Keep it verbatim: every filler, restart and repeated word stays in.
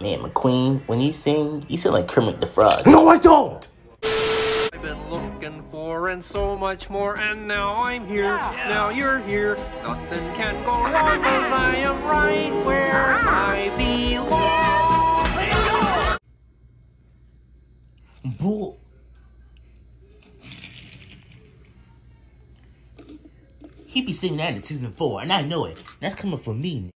Man, McQueen, when you sing, you sound like Kermit the Frog. No, I don't! I've been looking for and so much more, and now I'm here. Yeah. Now you're here. Nothing can go wrong, cause I am right where I belong. Bull. He be singing that in season four, and I know it. That's coming from me.